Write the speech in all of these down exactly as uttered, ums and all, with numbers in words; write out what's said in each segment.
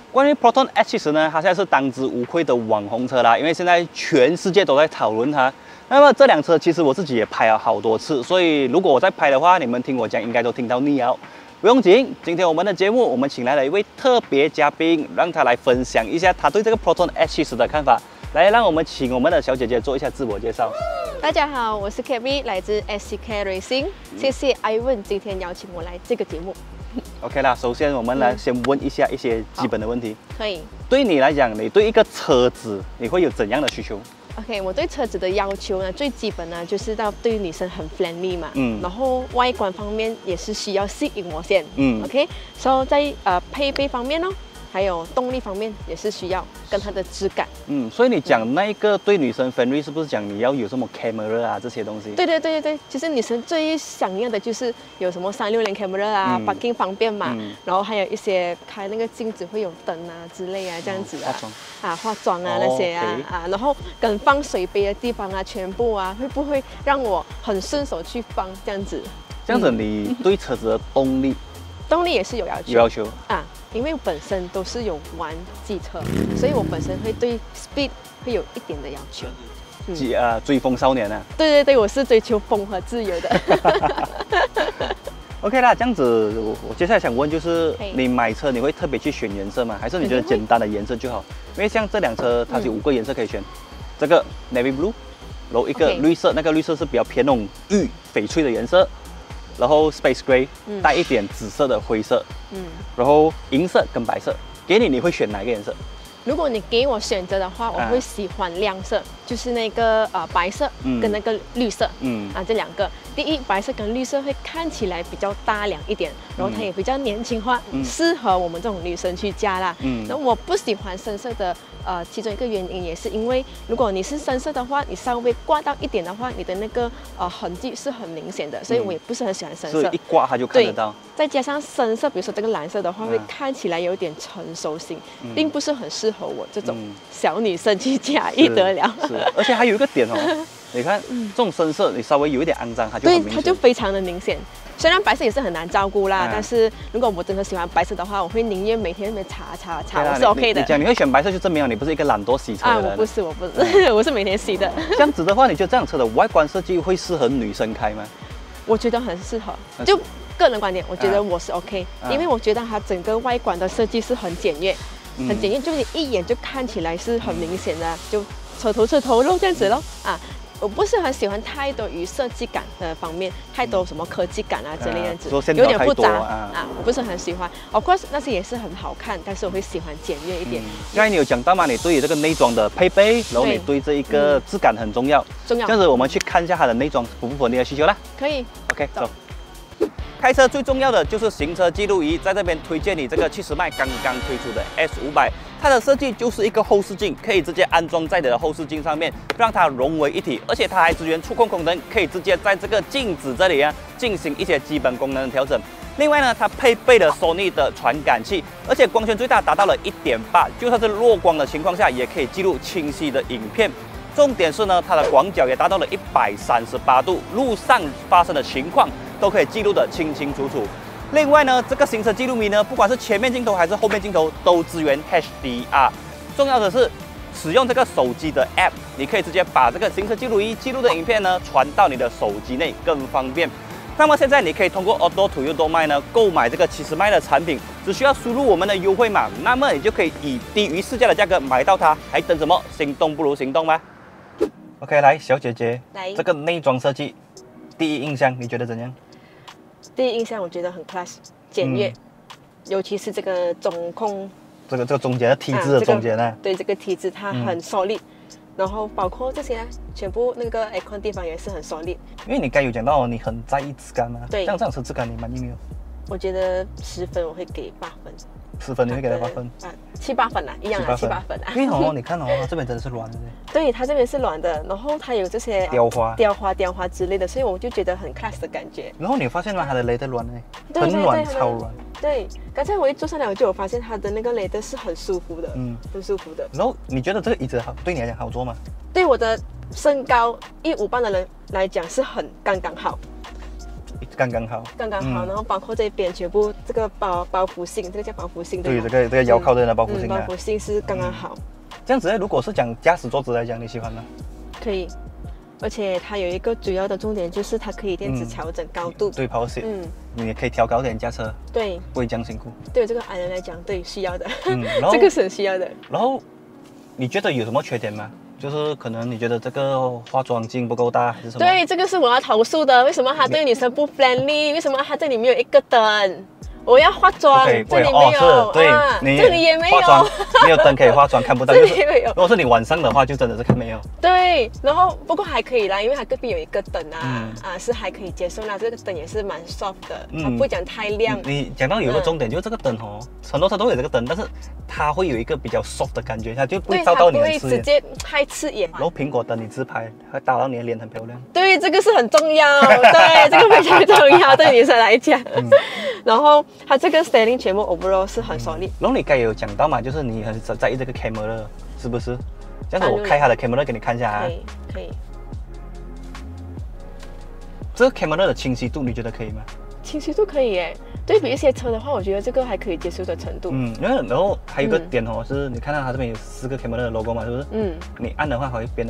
关于 Proton S 七十呢，它现在是当之无愧的网红车啦，因为现在全世界都在讨论它。那么这辆车其实我自己也拍了好多次，所以如果我在拍的话，你们听我讲应该都听到腻了。不用紧，今天我们的节目我们请来了一位特别嘉宾，让他来分享一下他对这个 Proton S 七十的看法。来，让我们请我们的小姐姐做一下自我介绍。 大家好，我是 Kevin， 来自 S C K Racing， 谢谢 Ivan 今天邀请我来这个节目。 OK 啦，首先我们来先问一下一些基本的问题。 可以。 对你来讲，你对一个车子你会有怎样的需求？ OK， 我对车子的要求呢，最基本呢就是要对于女生很 friendly 嘛，嗯，然后外观方面也是需要吸引我先，嗯 ，OK， 所以在呃配备方面哦，还有动力方面也是需要跟它的质感，嗯， 所以你讲那一个对女生 friendly 是不是讲你要有什么 camera 啊这些东西？ 对对对对对，其实女生最想要的就是有什么三六零 camera 啊、嗯、，parking 方便嘛，嗯、然后还有一些开那个镜子会有灯啊之类啊这样子啊。哦啊，化妆啊那些啊、oh, okay. 啊，然后跟放水杯的地方啊，全部啊，会不会让我很顺手去放这样子？ 这样子，你对车子的动力， 动力也是有要求， 有要求啊，因为本身都是有玩机车，所以我本身会对 speed 会有一点的要求。 嗯、啊，追风少年啊！ 对对对，我是追求风和自由的。 OK 啦，这样子我我接下来想问就是，你买车你会特别去选颜色吗？还是你觉得简单的颜色就好？因为像这辆车它有五个颜色可以选，嗯、这个 navy blue， 然后一个绿色， okay. 那个绿色是比较偏那种玉翡翠的颜色，然后 space gray 带一点紫色的灰色，嗯，然后银色跟白色，给你你会选哪一个颜色？ 如果你给我选择的话，我会喜欢亮色，啊、就是那个呃白色跟那个绿色，嗯啊这两个。第一，白色跟绿色会看起来比较大量一点，然后它也比较年轻化，嗯、适合我们这种女生去驾啦。嗯，那我不喜欢深色的，呃，其中一个原因也是因为，如果你是深色的话，你稍微挂到一点的话，你的那个呃痕迹是很明显的，所以我也不是很喜欢深色。 所以一挂它就看得到。 再加上深色，比如说这个蓝色的话，会看起来有点成熟型，嗯、并不是很适合我这种小女生去驾驭得了。 是，是而且还有一个点哦。你看，这种深色，你稍微有一点肮脏，它就很明显。 对，它就非常的明显。虽然白色也是很难照顾啦，嗯、但是如果我真的喜欢白色的话，我会宁愿每天那边擦擦擦，我是 OK 的。 你讲你会选白色，就证明了你不是一个懒惰洗车的人。 啊，我不是，我不是，我是每天洗的。 这样子的话，你觉得这辆车的外观设计会适合女生开吗？ 我觉得很适合。就个人观点，我觉得我是 OK，、啊、因为我觉得它整个外观的设计是很简约，嗯、很简约，就是你一眼就看起来是很明显的，就车头车头咯这样子咯啊。我不是很喜欢太多于设计感的方面，太多什么科技感啊之类的子， 啊、 有点复杂 啊, 啊，我不是很喜欢。Of course 那些也是很好看，但是我会喜欢简约一点。 嗯、刚才你有讲到嘛，你对于这个内装的配备，然后你对这一个质感很重要。重要。这样子我们去看一下它的内装符不符合你的需求啦。 可以。 OK， 走。开车最重要的就是行车记录仪，在这边推荐你这个七十迈刚刚推出的 S 五百，它的设计就是一个后视镜，可以直接安装在你的后视镜上面，让它融为一体，而且它还支援触控功能，可以直接在这个镜子这里啊进行一些基本功能的调整。另外呢，它配备了 Sony 的传感器，而且光圈最大达到了 一点八，就算是弱光的情况下，也可以记录清晰的影片。重点是呢，它的广角也达到了一百三十八度，路上发生的情况都可以记录得清清楚楚。另外呢，这个行车记录仪呢，不管是前面镜头还是后面镜头，都支援 H D R。重要的是，使用这个手机的 App， 你可以直接把这个行车记录仪记录的影片呢传到你的手机内，更方便。那么现在你可以通过 Auto to Udomai 呢购买这个七十迈的产品，只需要输入我们的优惠码，那么你就可以以低于市价的价格买到它，还等什么？心动不如行动吧！ OK， 来，小姐姐，来，这个内装设计，第一印象你觉得怎样？ 第一印象我觉得很 class， 简约，嗯、尤其是这个中控， 这个这个中间的 T 字的中间呢、啊这个， 对，这个 T 字它很 solid，、嗯、然后包括这些全部那个 aircon 地方也是很 solid。因为你刚有讲到你很在意质感嘛， 对， 像这样车质感你满意没有？ 我觉得十分我会给八分。 十分你会给他八分？ 啊，七八分啦，一样啦，七八分啦。 因为哦，你看哦，它这边真的是软的。 对，它这边是软的，然后它有这些雕花、 雕花、雕花之类的，所以我就觉得很 class 的感觉。 然后你发现吗？它的雷的软呢，很软，超软。 对，刚才我一坐上来，我就有发现它的那个雷的是很舒服的，嗯，很舒服的。 然后你觉得这个椅子好，对你来讲好坐吗？ 对我的身高一五半的人来讲是很刚刚好。 刚刚好， 刚刚好。嗯、然后包括这边全部这个包包覆性，这个叫包覆性对对，这个这个腰靠的那包覆性、 嗯嗯，包覆性是刚刚好。嗯、 这样子，如果是讲驾驶坐姿来讲，你喜欢吗？ 可以。而且它有一个主要的重点就是它可以电子调整高度， 嗯、对，power seat，嗯，你也可以调高点驾车， 对， 不会这样辛苦。 对这个矮人来讲，对，需要的，嗯，这个是很需要的。 然后你觉得有什么缺点吗？就是可能你觉得这个化妆镜不够大，还是什么？ 对，这个是我要投诉的。为什么它对女生不 friendly？ 为什么它这里没有一个灯？我要化妆， okay, 这里没有， 哦、对， 啊、 你这里也没有， 化妆没有灯可以化妆，看不到。 这里也没有。 如果是你晚上的话，就真的是看没有。 对，然后不过还可以啦，因为它隔壁有一个灯啊，嗯、啊是还可以接受啦。这个灯也是蛮 soft 的，嗯、它不会讲太亮。 你讲到有一个重点，嗯、就是这个灯哦，很多车都有这个灯，但是它会有一个比较 soft 的感觉，它就不会照到你的刺眼， 不会直接太刺眼。 然后苹果灯你自拍，会打到你的脸很漂亮。 对，这个是很重要，对，这个非常重要，对女生来讲。嗯、然后它这个 styling 全部 overall 是很 solid。 然后你刚才有讲到嘛，就是你很在意这个 camera， 是不是？这样子我开它的 camera 给你看一下啊。 可以，可以。 这个 camera 的清晰度你觉得可以吗？ 清晰度可以耶，对比一些车的话，我觉得这个还可以接受的程度。 嗯，然后然后还有一个点哦，嗯、是你看到它这边有四个 camera 的 logo 嘛，是不是？嗯。你按的话它会变的。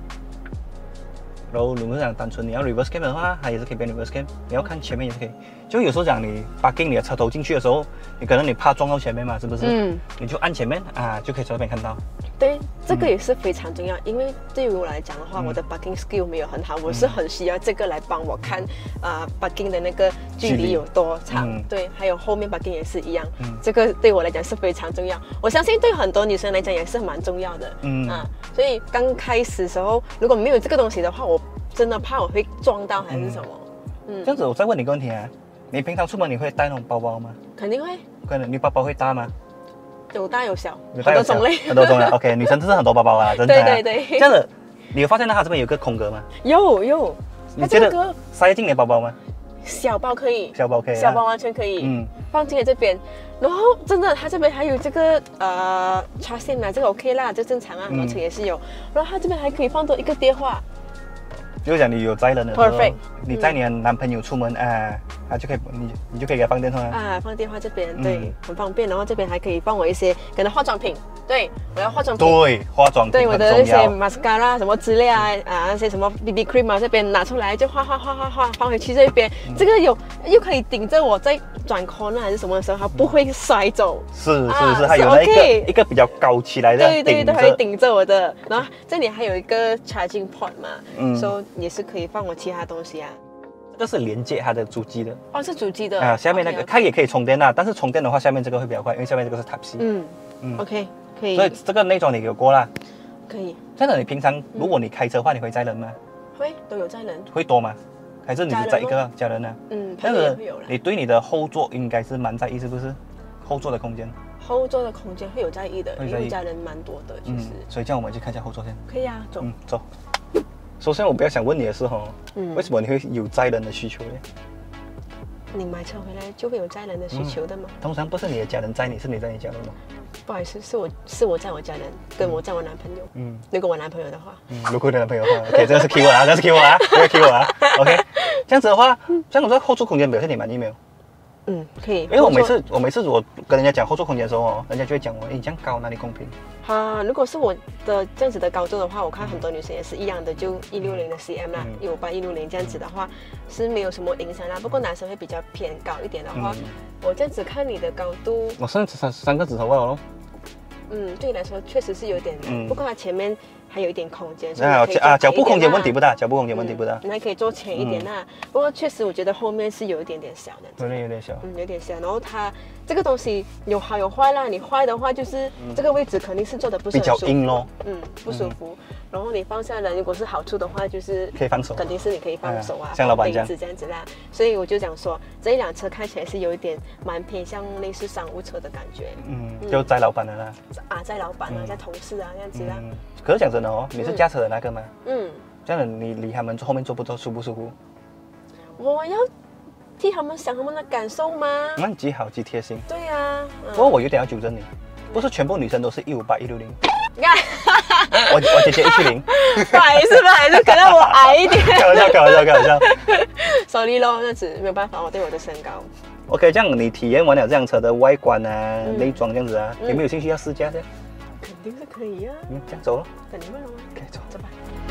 然后如果讲单纯你要 reverse cam 的话，它也是可以变 reverse cam。你要看前面也是可以。就有时候讲你 parking 你的车头进去的时候，你可能你怕撞到前面嘛，是不是？嗯。你就按前面啊，就可以从那边看到。 对，这个也是非常重要，嗯、因为对于我来讲的话，嗯、我的 parking skill 没有很好，我是很需要这个来帮我看啊、呃、parking 的那个距离有多长。嗯、对，还有后面 parking 也是一样，嗯、这个对我来讲是非常重要。我相信对很多女生来讲也是蛮重要的。嗯啊，所以刚开始的时候如果没有这个东西的话，我真的怕我会撞到还是什么。 嗯，嗯这样子我再问你个问题啊，你平常出门你会带那种包包吗？ 肯定会。 可能你包包会大吗？ 有大有小， 有很多种类， 很多种类。OK， 女生真是很多包包啊，真的、啊。 对对对。 这样子，你有发现到它这边有个空格吗？ 有有。 你觉得塞得进你的包包吗？ 小包可以， 小包可以、啊， 小包完全可以。嗯，放进来这边，然后真的，它这边还有这个呃插线嘛，这个 OK 啦，这正常啊，很多车也是有。嗯、然后它这边还可以放多一个电话。 就是讲你有载人的时候 ，perfect， 你载你的男朋友出门、嗯、啊，他就可以你你就可以给他放电话啊，放电话这边对、嗯，很方便。然后这边还可以放我一些可能化妆品，对我要化妆品， 对化妆品对我的那些 mascara 什么之类啊啊那些什么 B B cream 啊，这边拿出来就画画画画画放回去这边，嗯、这个有又可以顶着我在转 corner 还是什么的时候，它不会摔走。 是是是，它、啊、有那一个、okay、一个比较高起来的， 对对对，它会顶着我的。然后这里还有一个 charging port 嘛，嗯，所以也是可以放我其他东西啊。 这是连接它的主机的哦，是主机的啊。下面那个 okay, okay. 它也可以充电啊，但是充电的话，下面这个会比较快，因为下面这个是 Type C。 嗯嗯 ，OK 可以。 所以这个内装你有过啦。 可以。 这样的你平常如果你开车的话，你会载人吗？ 会，都有载人。 会多吗？还是你只载一个家人呢？ 嗯， 这样子你对你的后座应该是蛮在意，是不是？后座的空间。 后座的空间会有在意的，因为家人蛮多的，其实、嗯。 所以这样我们去看一下后座先。 可以啊，走。 嗯，走。首先我比较想问你的是哈，嗯，为什么你会有载人的需求呢？ 你买车回来就会有载人的需求的吗、嗯？ 通常不是你的家人载你，是你载你家人吗？ 不好意思，是我是我载我家人，跟我载我男朋友。嗯，如果我男朋友的话， 嗯，如果你男朋友的话 ，OK， 这个是 keyword 啊，这个是 keyword 啊，这个 keyword 啊 ，OK， 这样子的话，这样子在后座空间表现你满意没有？ 嗯，可以。 因为我每次我每次我跟人家讲后座空间的时候哦，人家就会讲我，你这样高哪里公平？ 啊，如果是我的这样子的高度的话，我看很多女生也是一样的，就一六零的 C M 啦，一五八、一六零这样子的话是没有什么影响啦。不过男生会比较偏高一点的话，嗯、我这样子看你的高度， 我剩三三个指头了咯。 嗯，对你来说确实是有点，嗯、不过它前面还有一点空间， 啊啊，脚步空间问题不大，脚步空间问题不大， 你还可以坐前一点啦。不过确实我觉得后面是有一点点小的， 有点有点小， 嗯，有点小。然后它这个东西有好有坏啦，你坏的话就是这个位置肯定是坐的不是很舒服， 比较硬咯， 嗯，不舒服。然后你放下来，如果是好处的话，就是可以放手， 肯定是你可以放手啊， 像老板这样这样子啦。所以我就讲说，这一辆车看起来是有一点蛮偏向类似商务车的感觉， 嗯，就载老板的啦， 啊，载老板啊，载同事啊这样子啦。 可是讲真的哦，你是驾车的那个吗？嗯，这样的你离他们后面坐不坐舒不舒服？ 我要替他们想他们的感受吗？ 那极好极贴心。 对呀、啊， 不过我有点要纠正你， 不是全部女生都是一五八一六零。我我姐姐一七零。 不好意思，不好意思，可能我矮一点。 开玩笑，开玩笑，开玩笑。 sorry 咯，那子没有办法，我对我的身高。 OK， 这样你体验完了这辆车的外观啊、嗯、内装这样子啊，嗯、有没有兴趣要试驾的？ 肯定是可以啊。 嗯，这样走了。 等你问了吗？ 可以走， 走吧。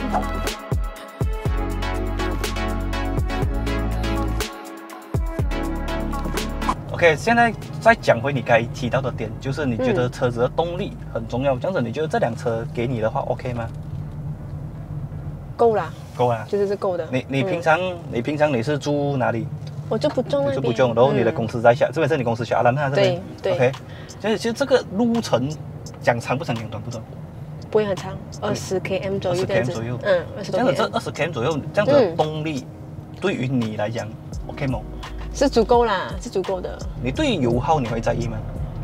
OK， 现在再讲回你该提到的点，就是你觉得车子的动力很重要。嗯、这样子，你觉得这辆车给你的话 OK 吗？ 够啦， 够啦， 就是是够的。 你你平常、嗯、你平常你是住哪里？ 我就不中那边， 就不中，然后你的公司在下，嗯、这边是你公司下兰那这边。 对对。 OK， 所以其实这个路程讲长不长，讲短不短？ 不会很长，二十 km 左右。二十 km 左右。嗯，二十多 km。 这样子，这二十 km 左右，这样子的动力，嗯、对于你来讲 ，OK 吗？ 是足够啦，是足够的。 你对油耗你会在意吗？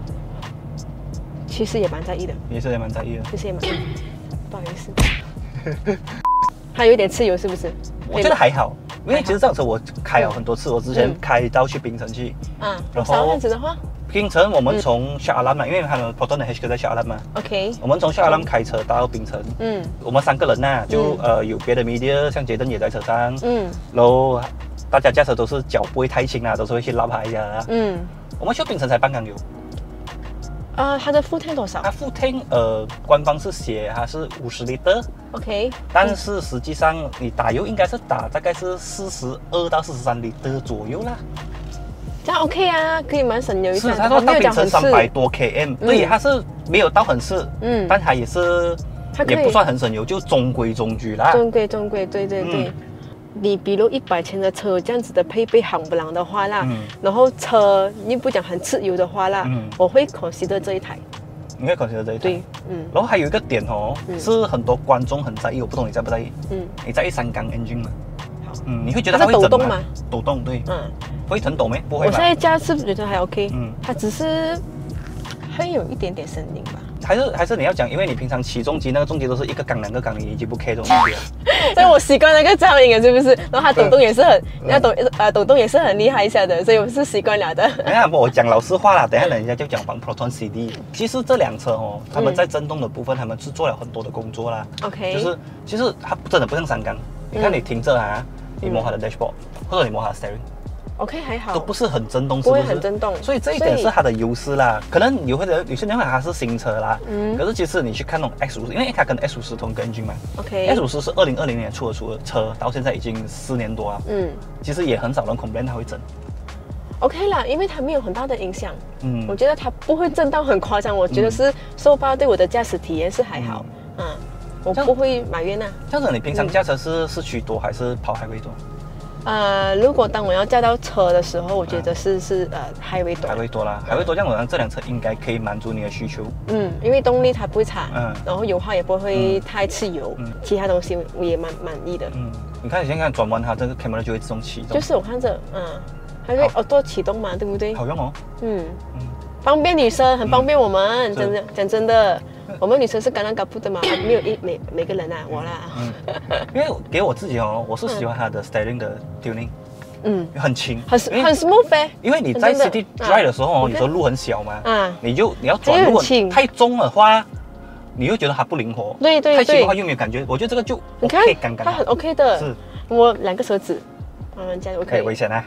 其实也蛮在意的。 也是也蛮在意的。 其实也蛮，不好意思。它有一点吃油是不是？ 我觉得还好，因为其实这辆车我开了很多次，我之前开到去槟城去。 嗯。然后这样子的话， 槟城我们从夏阿兰嘛，因为他们 Proton 的 H 哥在夏阿兰嘛。 OK。 我们从夏阿兰开车到槟城。嗯。我们三个人呐，就呃有别的 media， 像杰登也在车上。嗯。然后。大家驾车都是脚不会太轻啦，都是会去拉它一下啦。嗯，我们去槟城才半缸油。 啊、呃，它的负碳多少？ 它负碳呃，官方是写它是五十 litre。 OK。 但是实际上你打油应该是打大概是四十二到四十三 litre 左右啦。 这样 OK 啊，可以蛮省油一下。 是，他说到槟城三百多 km， 对，它是没有到很市，嗯，但它也是也不算很省油，就中规中矩啦。 中规中规，对对对。嗯，你比如一百千的车这样子的配备行不啷的话啦，嗯、然后车你不讲很吃油的话啦，嗯、我会 consider 这一台。 你会 consider 这一台？ 对，嗯。 然后还有一个点哦，嗯、是很多观众很在意，我不懂你在不在意？嗯。你在意三缸 engine 吗？好。嗯，你会觉得它会抖动吗？抖动，对。嗯。会很抖没？不会吧。 我现在驾驶觉得还 OK，嗯，它只是会有一点点声音吧。 还是还是你要讲，因为你平常起重机那个重机都是一个缸两个缸，你已经不 care 这种东西了。 所以我习惯那个噪音了，是不是？然后它抖动也是很，那抖呃抖动也是很厉害一下的，所以我是习惯了的。 哎呀，我讲老实话啦，等一下人家就讲帮 Proton C D。其实这辆车哦，他们在震动的部分，他们是做了很多的工作啦。 OK。 就是其实它真的不像三缸，你看你停着啊，你摸它的 dashboard， 或者你摸它的 steering。OK， 还好， 都不是很震动， 不会很震动， 所以这一点是它的优势啦。可能有会的有些人讲它是新车啦，嗯，可是其实你去看那种 X 五十，因为它跟 X 五十同一个 engine 嘛 ，OK，X 五十是二零二零年出的出的车，到现在已经四年多了，嗯，其实也很少人 complain 它会震。 OK 啦，因为它没有很大的影响，嗯，我觉得它不会震到很夸张，我觉得是受发对我的驾驶体验是还好，嗯，嗯我不会埋怨呐。 这样子你平常驾车是市区多还是跑highway多？ 呃，如果当我要驾到车的时候，我觉得是、嗯、是呃highway多 ，highway多啦，highway多这样子，这辆车应该可以满足你的需求。 嗯，因为动力它不会差，嗯，然后油耗也不会太吃油，嗯，其他东西我也蛮满意的。嗯， 你看你现在看转弯，它这个 camera 就会自动启动。 就是我看着，嗯，它会 auto 启动嘛，对不对？ 好用哦。嗯嗯，方便女生，很方便我们，嗯、真的讲真的。我们女生是干干搞不的嘛，没有一每每个人啊，我啦。嗯， 因为给我自己哦，我是喜欢它的 steering 的 tuning， 嗯，很轻， 很很 smooth 呗。 因为你在 city drive 的时候哦，有时候路很小嘛，啊，你就你要转路太重的话，你又觉得它不灵活， 对对对， 太轻的话又没有感觉，我觉得这个就 OK， 刚刚它很 OK 的。是，我两个手指慢慢加就 OK， 危险啊。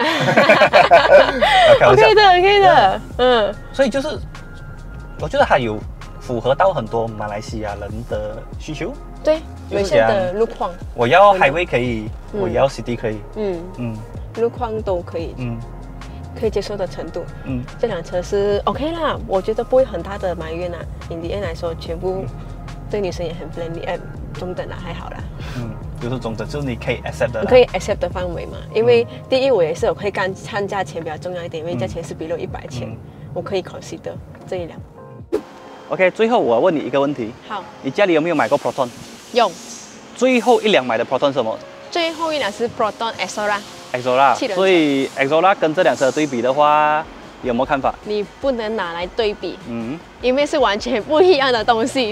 OK 的 OK 的，嗯， 所以就是我觉得它有符合到很多马来西亚人的需求， 对，有些的路况， 我要 highway 可以，嗯、我要 city 可以，嗯嗯，路况都可以，嗯，可以接受的程度，嗯，这辆车是 OK 啦，我觉得不会很大的埋怨啦。in the end 来说，全部对女生也很 friendly， 哎，中等啦，还好啦， 嗯，就是中等，就是你可以 accept 的， 你可以 accept 的范围嘛。因为、嗯、第一，我也是有会看看价钱比较重要一点，因为价钱是比如一百千，嗯、我可以 consider 这一辆。 OK， 最后我问你一个问题。 好。 你家里有没有买过 Proton？ 有。 最后一辆买的 Proton 什么？ 最后一辆是 Proton Exora。Exora。 所以 Exora 跟这辆车对比的话，有没有看法？ 你不能拿来对比。嗯。因为是完全不一样的东西。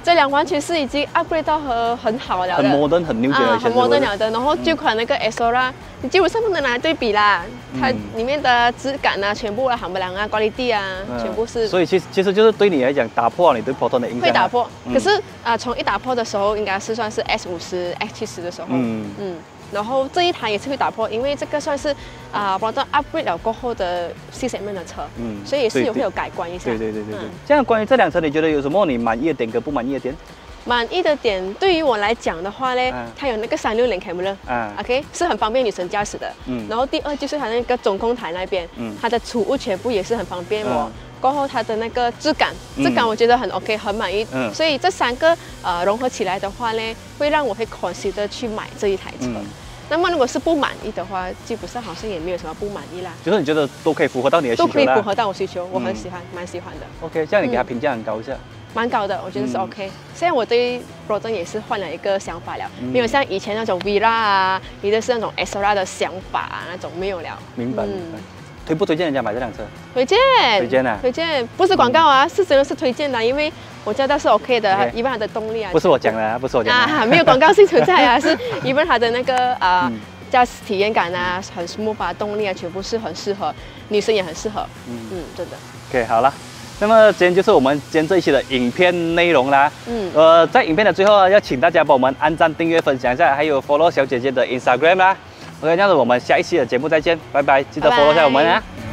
这辆完全是已经 upgrade 到很很好了的， 很 modern 很 new 啊，很 modern 了的。然后旧款那个 S O R A， 你基本上不能拿来对比啦，它里面的质感啊，全部啊，含不良啊、quality 啊，全部是。 所以其实其实就是对你来讲，打破了你对 Proton 的印象。 会打破，可是啊，从一打破的时候，应该是算是 S 五十、X 七十的时候，嗯嗯。然后这一台也是会打破，因为这个算是啊 Proton upgrade 了过后的 C segment 的车，嗯，所以也是有会有改观一下。 对对对对对。这样关于这辆车，你觉得有什么你满意的点跟不满意的点？ 满意的点对于我来讲的话呢，它有那个三六零 camera， 啊 ，OK， 是很方便女生驾驶的。嗯。然后第二就是它那个中控台那边，嗯，它的储物全部也是很方便我。过后它的那个质感，质感我觉得很 OK， 很满意。嗯。所以这三个呃融合起来的话呢，会让我会 consider 去买这一台车。嗯。那么如果是不满意的话，基本上好像也没有什么不满意啦。 就是你觉得都可以符合到你的需求啦。 都可以符合到我需求，我很喜欢，蛮喜欢的。 OK， 这样你给它评价很高一下。 蛮高的，我觉得是 OK。现在我对 Proton 也是换了一个想法了，没有像以前那种 Vera 啊，你的是那种 S O R A 的想法啊，那种没有了。 明白。推不推荐人家买这辆车？ 推荐。 推荐啊！ 推荐，不是广告啊，是真的是推荐的，因为我觉得是 OK 的，一般它的动力啊。 不是我讲的，不是我讲的啊，没有广告性存在啊，是一般它的那个啊。驾驶体验感啊，很 smooth 啊，动力啊，全部是很适合，女生也很适合。嗯嗯，真的。 OK， 好了，那么今天就是我们今天这一期的影片内容啦。嗯。呃，在影片的最后要请大家帮我们按赞、订阅、分享一下，还有 follow 小姐姐的 Instagram 啦。OK， 这样子我们下一期的节目再见，拜拜，记得 follow 一下我们啊。Bye bye